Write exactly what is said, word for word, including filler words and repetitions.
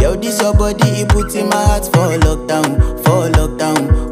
Yo, this your body, it puts in my heart for lockdown, for lockdown,